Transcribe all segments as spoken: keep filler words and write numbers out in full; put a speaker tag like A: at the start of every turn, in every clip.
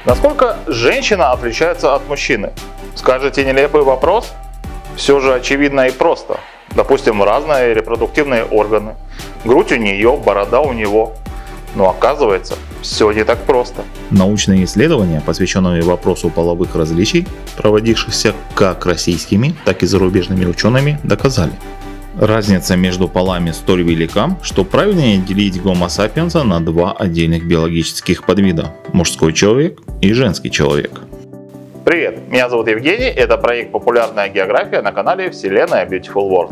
A: Насколько женщина отличается от мужчины? Скажете, нелепый вопрос? Все же очевидно и просто. Допустим, разные репродуктивные органы. Грудь у нее, борода у него. Но оказывается, все не так просто.
B: Научные исследования, посвященные вопросу половых различий, проводившихся как российскими, так и зарубежными учеными, доказали. Разница между полами столь велика, что правильнее делить Homo sapiens на два отдельных биологических подвида – мужской человек и женский человек.
A: Привет, меня зовут Евгений, это проект «Популярная география» на канале Вселенная Beautiful World.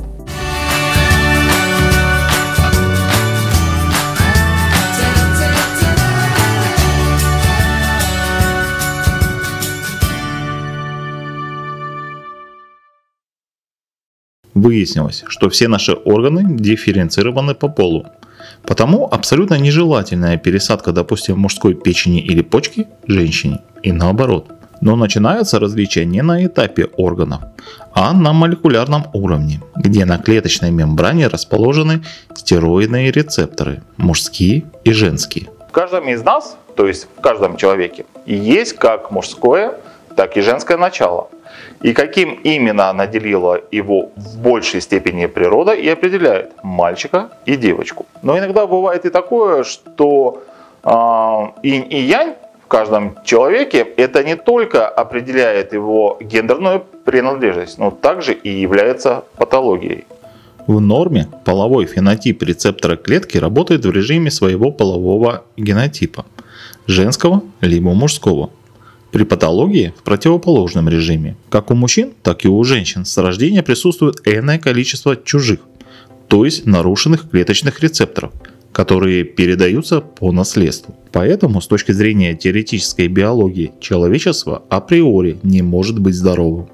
B: Выяснилось, что все наши органы дифференцированы по полу. Потому абсолютно нежелательная пересадка, допустим, мужской печени или почки женщине и наоборот. Но начинаются различия не на этапе органов, а на молекулярном уровне, где на клеточной мембране расположены стероидные рецепторы, мужские и женские.
A: В каждом из нас, то есть в каждом человеке, есть как мужское, так и женское начало. И каким именно наделила его в большей степени природа и определяет мальчика и девочку. Но иногда бывает и такое, что э, инь и янь в каждом человеке это не только определяет его гендерную принадлежность, но также и является патологией.
B: В норме половой фенотип рецептора клетки работает в режиме своего полового генотипа – женского либо мужского. При патологии в противоположном режиме. Как у мужчин, так и у женщин с рождения присутствует энное количество чужих, то есть нарушенных клеточных рецепторов, которые передаются по наследству. Поэтому с точки зрения теоретической биологии человечество априори не может быть здоровым.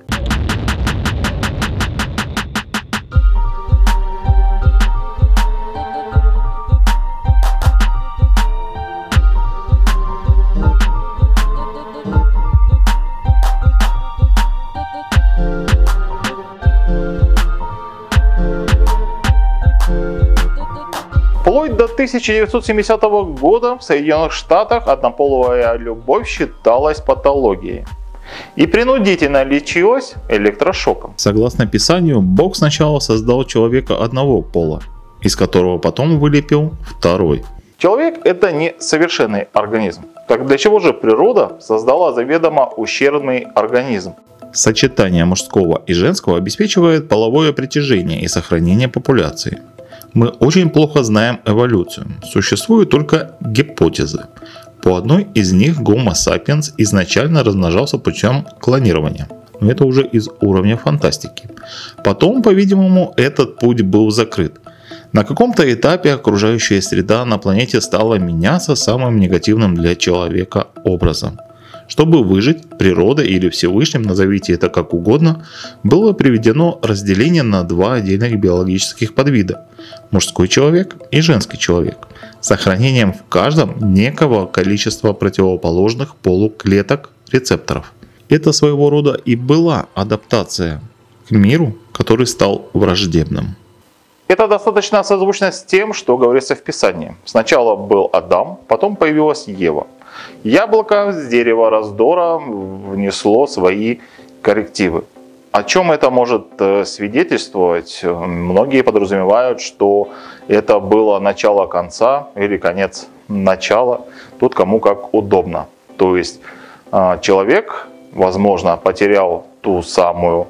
A: Вплоть до тысяча девятьсот семидесятого года в Соединенных Штатах однополая любовь считалась патологией и принудительно лечилась электрошоком.
B: Согласно Писанию, Бог сначала создал человека одного пола, из которого потом вылепил второй.
A: Человек – это не совершенный организм. Так для чего же природа создала заведомо ущербный организм?
B: Сочетание мужского и женского обеспечивает половое притяжение и сохранение популяции. Мы очень плохо знаем эволюцию, существуют только гипотезы. По одной из них Homo sapiens изначально размножался путем клонирования, но это уже из уровня фантастики. Потом, по-видимому, этот путь был закрыт. На каком-то этапе окружающая среда на планете стала меняться самым негативным для человека образом. Чтобы выжить, природа или Всевышним, назовите это как угодно, было приведено разделение на два отдельных биологических подвида – мужской человек и женский человек, с сохранением в каждом некого количества противоположных полу клеток рецепторов. Это своего рода и была адаптация к миру, который стал враждебным.
A: Это достаточно созвучно с тем, что говорится в Писании. Сначала был Адам, потом появилась Ева. Яблоко с дерева раздора внесло свои коррективы. О чем это может свидетельствовать? Многие подразумевают, что это было начало конца или конец начала. Тут кому как удобно. То есть человек, возможно, потерял ту самую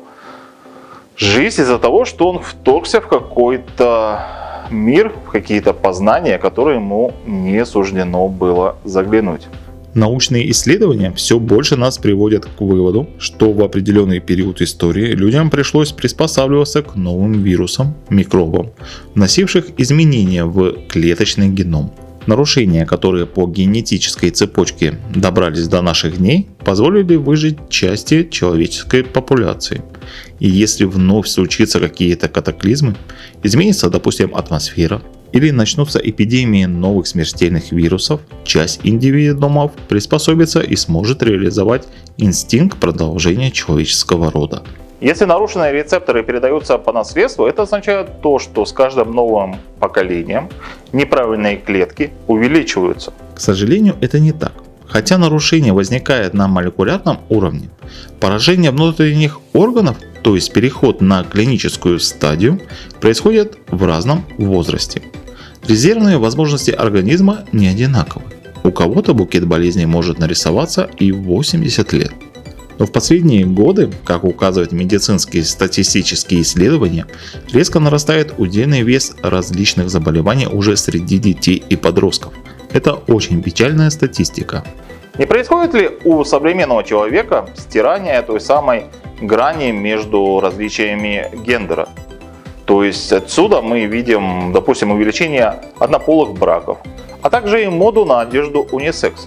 A: жизнь из-за того, что он вторгся в какой-то мир, в какие-то познания, которые ему не суждено было заглянуть.
B: Научные исследования все больше нас приводят к выводу, что в определенный период истории людям пришлось приспосабливаться к новым вирусам, микробам, вносивших изменения в клеточный геном. Нарушения, которые по генетической цепочке добрались до наших дней, позволили выжить части человеческой популяции. И если вновь случатся какие-то катаклизмы, изменится, допустим, атмосфера, или начнутся эпидемии новых смертельных вирусов, часть индивидуумов приспособится и сможет реализовать инстинкт продолжения человеческого рода.
A: Если нарушенные рецепторы передаются по наследству, это означает то, что с каждым новым поколением неправильные клетки увеличиваются.
B: К сожалению, это не так. Хотя нарушение возникает на молекулярном уровне, поражение внутренних органов, то есть переход на клиническую стадию, происходит в разном возрасте. Резервные возможности организма не одинаковы. У кого-то букет болезней может нарисоваться и в восемьдесят лет. Но в последние годы, как указывают медицинские статистические исследования, резко нарастает удельный вес различных заболеваний уже среди детей и подростков. Это очень печальная статистика.
A: Не происходит ли у современного человека стирание той самой грани между различиями гендера? То есть отсюда мы видим, допустим, увеличение однополых браков, а также и моду на одежду унисекс.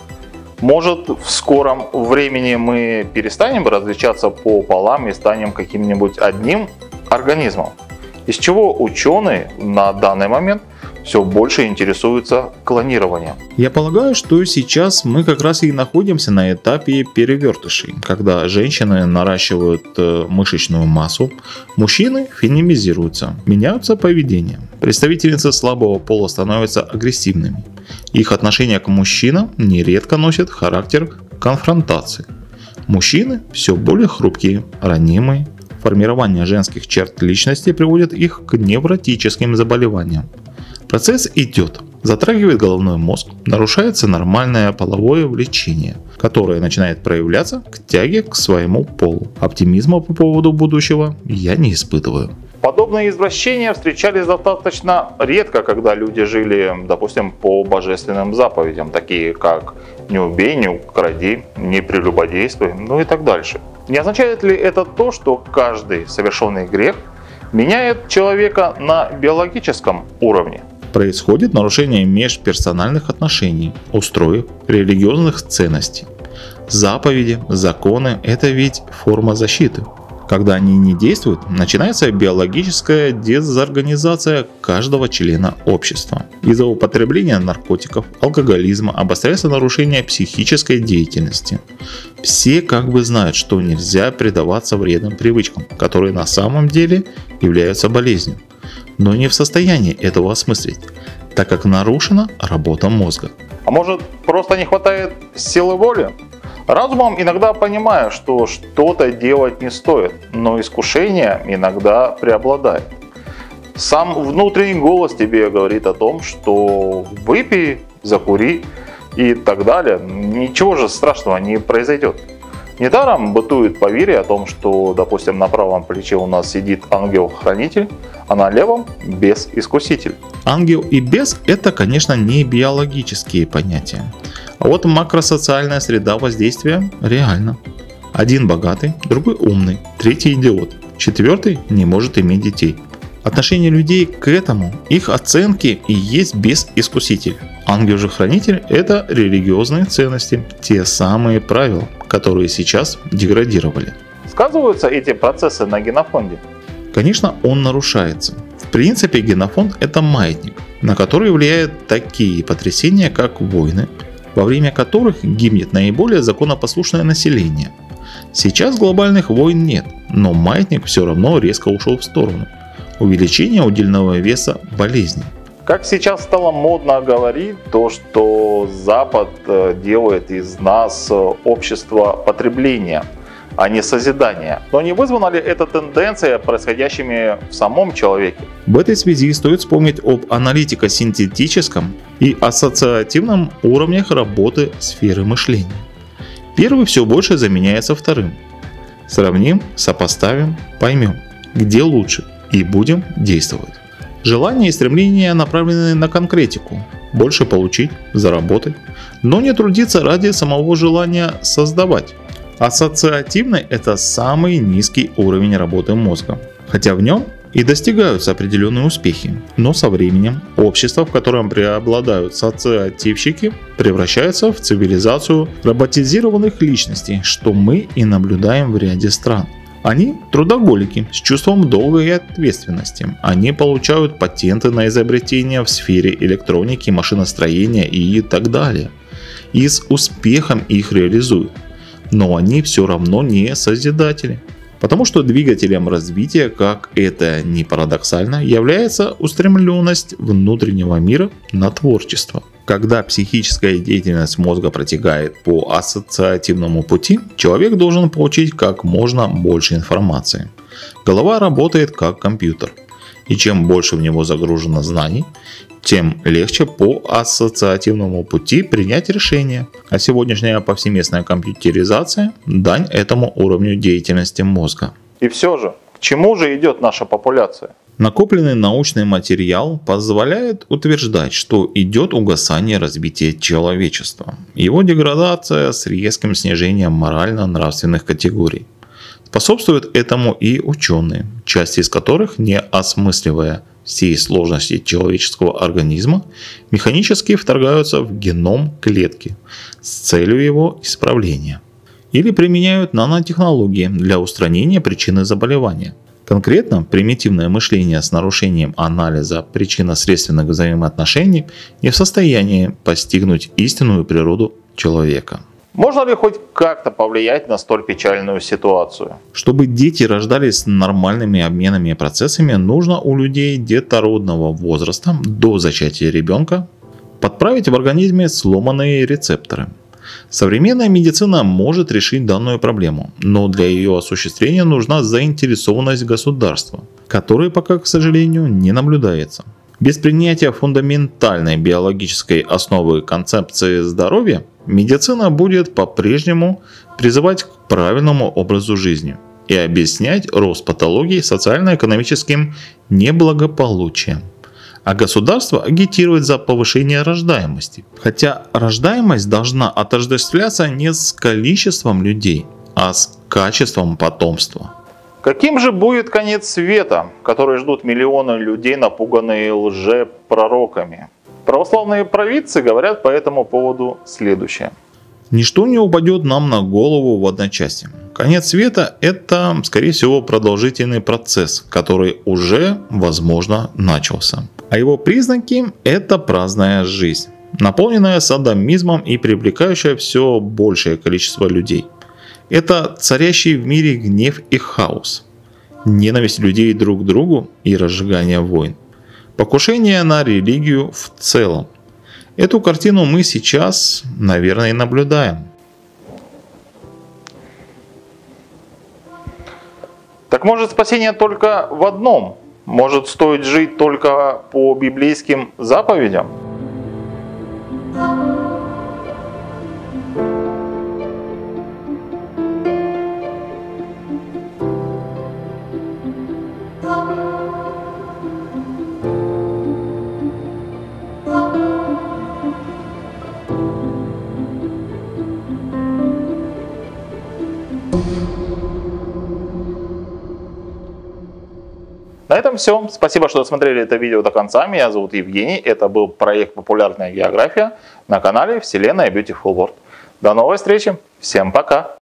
A: Может, в скором времени мы перестанем различаться по полам и станем каким-нибудь одним организмом? Из чего ученые на данный момент все больше интересуются клонированием.
B: Я полагаю, что сейчас мы как раз и находимся на этапе перевертышей, когда женщины наращивают мышечную массу, мужчины феминизируются, меняются поведение. Представительницы слабого пола становятся агрессивными. Их отношение к мужчинам нередко носит характер конфронтации. Мужчины все более хрупкие, ранимые. Формирование женских черт личности приводит их к невротическим заболеваниям. Процесс идет, затрагивает головной мозг, нарушается нормальное половое влечение, которое начинает проявляться к тяге к своему полу. Оптимизма по поводу будущего я не испытываю.
A: Подобные извращения встречались достаточно редко, когда люди жили, допустим, по божественным заповедям, такие как «не убей, не укради, не прелюбодействуй», ну и так дальше. Не означает ли это то, что каждый совершенный грех меняет человека на биологическом уровне?
B: Происходит нарушение межперсональных отношений, устроек, религиозных ценностей. Заповеди, законы – это ведь форма защиты. Когда они не действуют, начинается биологическая дезорганизация каждого члена общества. Из-за употребления наркотиков, алкоголизма обостряется нарушение психической деятельности. Все как бы знают, что нельзя предаваться вредным привычкам, которые на самом деле являются болезнью, но не в состоянии этого осмыслить, так как нарушена работа мозга.
A: А может, просто не хватает силы воли? Разумом иногда понимаю, что что-то делать не стоит, но искушение иногда преобладает. Сам внутренний голос тебе говорит о том, что выпей, закури и так далее. Ничего же страшного не произойдет. Недаром бытует поверье о том, что, допустим, на правом плече у нас сидит ангел-хранитель, а на левом – бес-искуситель.
B: Ангел и бес – это, конечно, не биологические понятия. А вот макросоциальная среда воздействия реальна. Один богатый, другой умный, третий идиот, четвертый не может иметь детей. Отношение людей к этому, их оценки и есть бес-искуситель. Ангел же хранитель – это религиозные ценности, те самые правила, которые сейчас деградировали.
A: Сказываются эти процессы на генофонде?
B: Конечно, он нарушается. В принципе, генофонд – это маятник, на который влияют такие потрясения, как войны, во время которых гибнет наиболее законопослушное население. Сейчас глобальных войн нет, но маятник все равно резко ушел в сторону. Увеличение удельного веса болезней.
A: Как сейчас стало модно говорить, то, что Запад делает из нас общество потребления, а не созидания. Но не вызвана ли эта тенденция происходящими в самом человеке?
B: В этой связи стоит вспомнить об аналитико-синтетическом и ассоциативном уровнях работы сферы мышления. Первый все больше заменяется вторым. Сравним, сопоставим, поймем, где лучше, и будем действовать. Желания и стремления направлены на конкретику, больше получить, заработать, но не трудиться ради самого желания создавать. Ассоциативный – это самый низкий уровень работы мозга, хотя в нем и достигаются определенные успехи, но со временем общество, в котором преобладают социативщики, превращается в цивилизацию роботизированных личностей, что мы и наблюдаем в ряде стран. Они трудоголики с чувством долга и ответственности. Они получают патенты на изобретения в сфере электроники, машиностроения и так далее. И с успехом их реализуют. Но они все равно не созидатели. Потому что двигателем развития, как это ни парадоксально, является устремленность внутреннего мира на творчество. Когда психическая деятельность мозга протекает по ассоциативному пути, человек должен получить как можно больше информации. Голова работает как компьютер, и чем больше в него загружено знаний, тем легче по ассоциативному пути принять решение. А сегодняшняя повсеместная компьютеризация – дань этому уровню деятельности мозга.
A: И все же, к чему же идет наша популяция?
B: Накопленный научный материал позволяет утверждать, что идет угасание развития человечества, его деградация с резким снижением морально-нравственных категорий. Способствуют этому и ученые, часть из которых, не осмысливая всей сложности человеческого организма, механически вторгаются в геном клетки с целью его исправления. Или применяют нанотехнологии для устранения причины заболевания. Конкретно, примитивное мышление с нарушением анализа причинно-следственных взаимоотношений не в состоянии постигнуть истинную природу человека.
A: Можно ли хоть как-то повлиять на столь печальную ситуацию?
B: Чтобы дети рождались с нормальными обменами и процессами, нужно у людей детородного возраста до зачатия ребенка подправить в организме сломанные рецепторы. Современная медицина может решить данную проблему, но для ее осуществления нужна заинтересованность государства, которой пока, к сожалению, не наблюдается. Без принятия фундаментальной биологической основы концепции здоровья, медицина будет по-прежнему призывать к правильному образу жизни и объяснять рост патологий социально-экономическим неблагополучием. А государство агитирует за повышение рождаемости. Хотя рождаемость должна отождествляться не с количеством людей, а с качеством потомства.
A: Каким же будет конец света, который ждут миллионы людей, напуганные лжепророками? Православные провидцы говорят по этому поводу следующее.
B: Ничто не упадет нам на голову в одночасье. Конец света – это, скорее всего, продолжительный процесс, который уже, возможно, начался. А его признаки – это праздная жизнь, наполненная садомизмом и привлекающая все большее количество людей. Это царящий в мире гнев и хаос, ненависть людей друг к другу и разжигание войн, покушение на религию в целом. Эту картину мы сейчас, наверное, и наблюдаем.
A: Так может спасение только в одном? Может стоит жить только по библейским заповедям? На этом все. Спасибо, что досмотрели это видео до конца. Меня зовут Евгений. Это был проект «Популярная география» на канале Вселенная Beautiful World. До новой встречи. Всем пока.